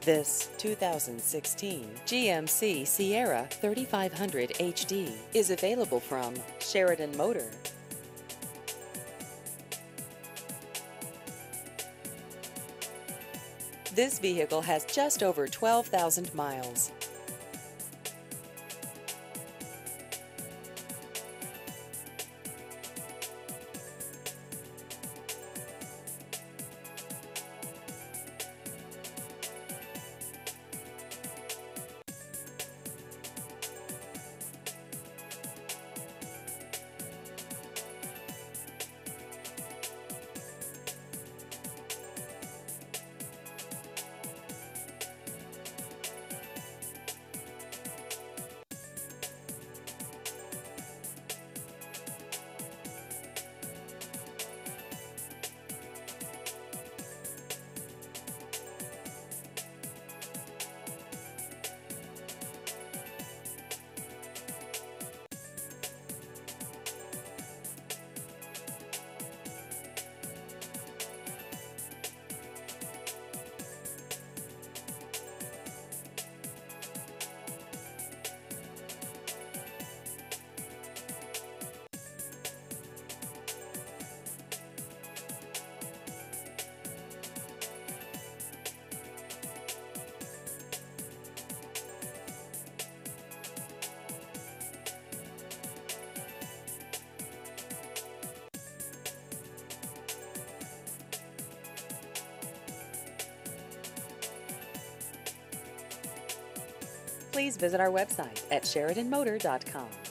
This 2016 GMC Sierra 3500 HD is available from Sheridan Motor. This vehicle has just over 12,000 miles. Please visit our website at SheridanMotor.com.